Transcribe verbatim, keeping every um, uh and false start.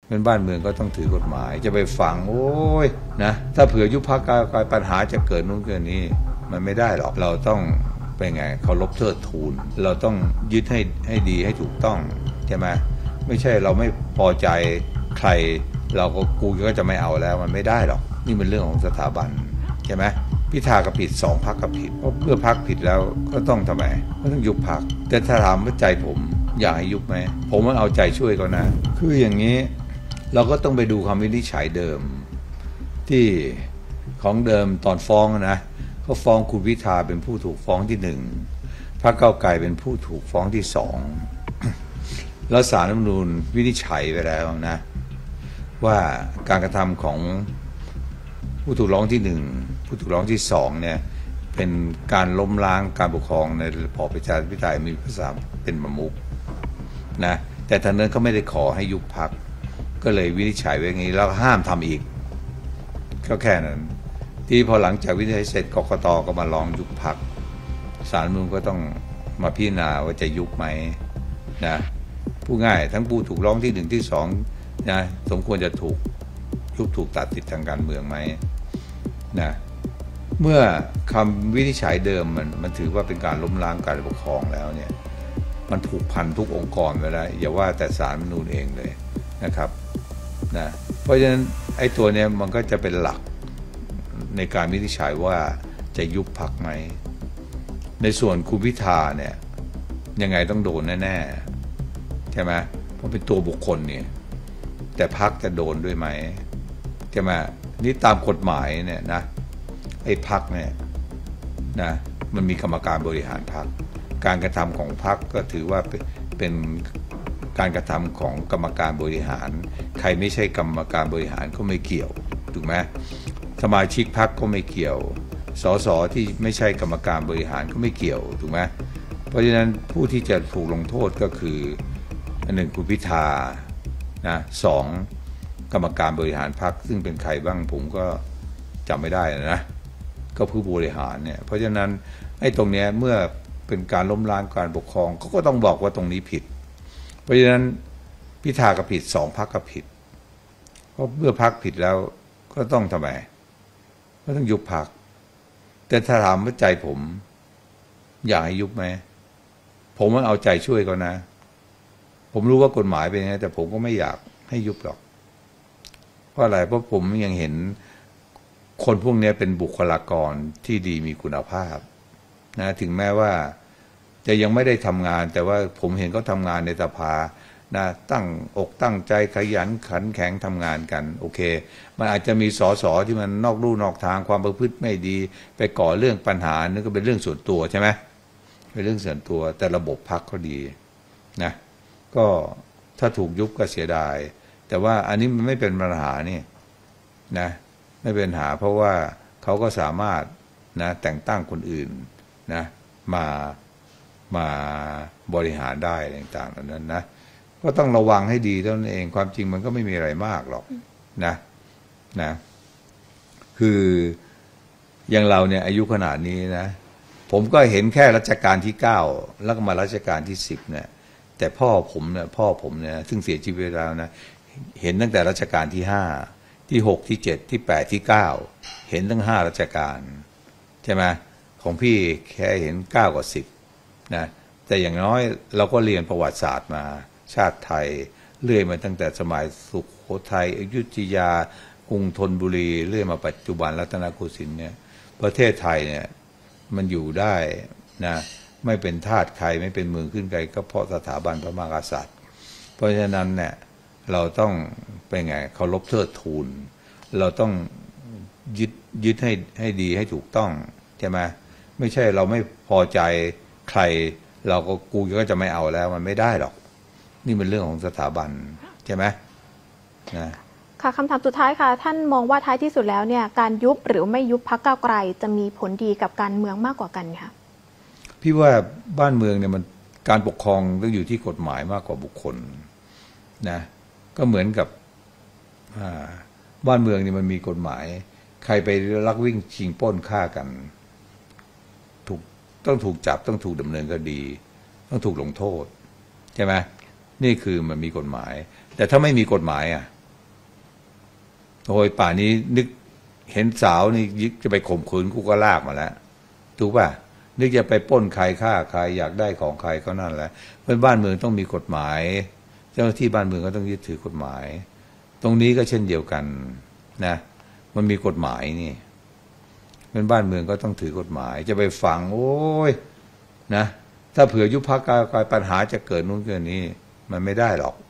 เป็นบ้านเมืองก็ต้องถือกฎหมายจะไปฟังโอ้ยนะถ้าเผื่อยุบพรรคก้าวไกลปัญหาจะเกิดนู่นเกิดนี้มันไม่ได้หรอกเราต้องเป็นไงเคารพเทิดทูนเราต้องยึดให้ให้ดีให้ถูกต้องใช่ไหมไม่ใช่เราไม่พอใจใครเราก็กูก็จะไม่เอาแล้วมันไม่ได้หรอกนี่เป็นเรื่องของสถาบันใช่ไหมพิธาก็ผิดสองพรรคก็ผิดเพราะเมื่อพรรคผิดแล้วก็ต้องทำไมก็ต้องยุบพรรคแต่ถ้าถามว่าใจผมอยากให้ยุบไหมผมว่าเอาใจช่วยเขานะคืออย่างนี้เราก็ต้องไปดูคำวินิจฉัยเดิมที่ของเดิมตอนฟ้องนะเขาฟ้องคุณพิธาเป็นผู้ถูกฟ้องที่หนึ่งพรรคก้าวไกลเป็นผู้ถูกฟ้องที่สองแล้วศาลรัฐธรรมนูญวินิจฉัยไปแล้วนะว่าการกระทำของผู้ถูกร้องที่หนึ่งผู้ถูกร้องที่สองเนี่ยเป็นการล้มล้างการปกครองในระบอบประชาธิปไตยมีภาษาเป็นประมุขนะแต่ทางนั้นเขาไม่ได้ขอให้ยุบพรรคก็เลยวินิจฉัยไว้อย่างนี้แล้วห้ามทำอีกก็แค่นั้นที่พอหลังจากวินิจฉัยเสร็จกกต.ก็มาร้องยุบพรรคศาลรัฐธรรมนูญก็ต้องมาพิจารณาว่าจะยุบไหมนะผู้ง่ายทั้งผู้ถูกร้องที่หนึ่งที่สองนะสมควรจะถูกยุบถูกตัดสิทธิทางการเมืองไหมนะเมื่อคำวินิจฉัยเดิมมันมันถือว่าเป็นการล้มล้างการปกครองแล้วเนี่ยมันผูกพันทุกองค์กรไปแล้วอย่าว่าแต่ศาลรัฐธรรมนูญเองเลยนะครับนะเพราะฉะนั้นไอ้ตัวเนี้ยมันก็จะเป็นหลักในการวินิจฉัยว่าจะยุบพรรคไหมในส่วนคุณพิธาเนี่ยยังไงต้องโดนแน่ๆใช่ไหมเพราะเป็นตัวบุคคลเนี่ยแต่พรรคจะโดนด้วยไหมใช่ไหมนี่ตามกฎหมายเนี่ยนะไอ้พรรคเนี่ยนะมันมีกรรมการบริหารพรรคการกระทำของพรรคก็ถือว่าเป็นการกระทำของกรรมการบริหารใครไม่ใช่กรรมการบริหารก็ไม่เกี่ยวถูกไหมสมาชิกพรรคก็ไม่เกี่ยวสสที่ไม่ใช่กรรมการบริหารก็ไม่เกี่ยวถูกไหมเพราะฉะนั้นผู้ที่จะถูกลงโทษก็คืออันหนึ่งคุณพิธานะสองกรรมการบริหารพรรคซึ่งเป็นใครบ้างผมก็จำไม่ได้นะก็ผู้บริหารเนี่ยเพราะฉะนั้นไอ้ตรงเนี้ยเมื่อเป็นการล้มล้างการปกครองเขาก็ต้องบอกว่าตรงนี้ผิดเพราะฉะนั้นพิธาก็ผิดสองพรรคก็ผิดเพราะเมื่อพรรคผิดแล้วก็ต้องทำไมก็ต้องยุบพรรคแต่ถ้าถามว่าใจผมอยากให้ยุบไหมผมว่าเอาใจช่วยเขานะผมรู้ว่ากฎหมายเป็นยังไงแต่ผมก็ไม่อยากให้ยุบหรอกเพราะอะไรเพราะผมยังเห็นคนพวกนี้เป็นบุคลากรที่ดีมีคุณภาพนะถึงแม้ว่าจะยังไม่ได้ทำงานแต่ว่าผมเห็นเขาทำงานในสภานะตั้งอกตั้งใจขยันขันแข็งทำงานกันโอเคมันอาจจะมีสสที่มันนอกลู่นอกทางความประพฤติไม่ดีไปก่อเรื่องปัญหานั่นก็เป็นเรื่องส่วนตัวใช่ไหมเป็นเรื่องส่วนตัวแต่ระบบพรรคก็ดีนะก็ถ้าถูกยุบก็เสียดายแต่ว่าอันนี้มันไม่เป็นปัญหานี่นะไม่เป็นปัญหาเพราะว่าเขาก็สามารถนะแต่งตั้งคนอื่นนะมามาบริหารได้ต่างๆนั้นนะก็ต้องระวังให้ดีเท่านั้นเองความจริงมันก็ไม่มีอะไรมากหรอกนะนะคืออย่างเราเนี่ยอายุขนาดนี้นะผมก็เห็นแค่รัชกาลที่เก้าแล้วก็มารัชกาลที่สิบเนี่ยแต่พ่อผมเนี่ยพ่อผมเนี่ยซึ่งเสียชีวิตแล้วนะเห็นตั้งแต่รัชกาลที่ห้าที่หกที่เจ็ดที่แปดที่เก้าเห็นทั้งห้ารัชกาลใช่ไหมของพี่แค่เห็นเก้ากับสิบนะแต่อย่างน้อยเราก็เรียนประวัติศาสตร์มาชาติไทยเรื่อยมาตั้งแต่สมัยสุโขทัยอยุธยากรุงธนบุรีเรื่อยมาปัจจุบันรัตนโกสินทร์เนี่ยประเทศไทยเนี่ยมันอยู่ได้นะไม่เป็นทาสใครไม่เป็นเมืองขึ้นไกลก็เพราะสถาบันพระมหากษัตริย์เพราะฉะนั้นเนี่ยเราต้องเป็นไงเคารพเทิดทูนเราต้องยึดยึดให้ให้ดีให้ถูกต้องใช่ไหมไม่ใช่เราไม่พอใจใครเราก็กูก็จะไม่เอาแล้วมันไม่ได้หรอกนี่เป็นเรื่องของสถาบันใช่ไหมนะค่ะคำถามสุดท้ายค่ะท่านมองว่าท้ายที่สุดแล้วเนี่ยการยุบหรือไม่ยุบพรรคก้าวไกลจะมีผลดีกับการเมืองมากกว่ากันค่ะพี่ว่าบ้านเมืองเนี่ยมันการปกครองต้องอยู่ที่กฎหมายมากกว่าบุคคลนะก็เหมือนกับบ้านเมืองเนี่ยมันมีกฎหมายใครไปลักวิ่งชิงปล้นฆ่ากันถูกต้องถูกจับต้องถูกดำเนินคดีต้องถูกลงโทษใช่ไหมนี่คือมันมีกฎหมายแต่ถ้าไม่มีกฎหมายอ่ะโอ้ยป่านนี้นึกเห็นสาวนี่จะไปข่มขืนกูก็ลากมาแล้วถูกป่ะนึกจะไปปล้นใครฆ่าใครอยากได้ของใครก็นั่นแหละเพราะบ้านเมืองต้องมีกฎหมายเจ้าหน้าที่บ้านเมืองก็ต้องยึดถือกฎหมายตรงนี้ก็เช่นเดียวกันนะมันมีกฎหมายนี่เป็นบ้านเมืองก็ต้องถือกฎหมายจะไปฝังโอ้ยนะถ้าเผื่อยุบพรรคก้าวไกลปัญหาจะเกิดนู่นเกิดนี้มันไม่ได้หรอก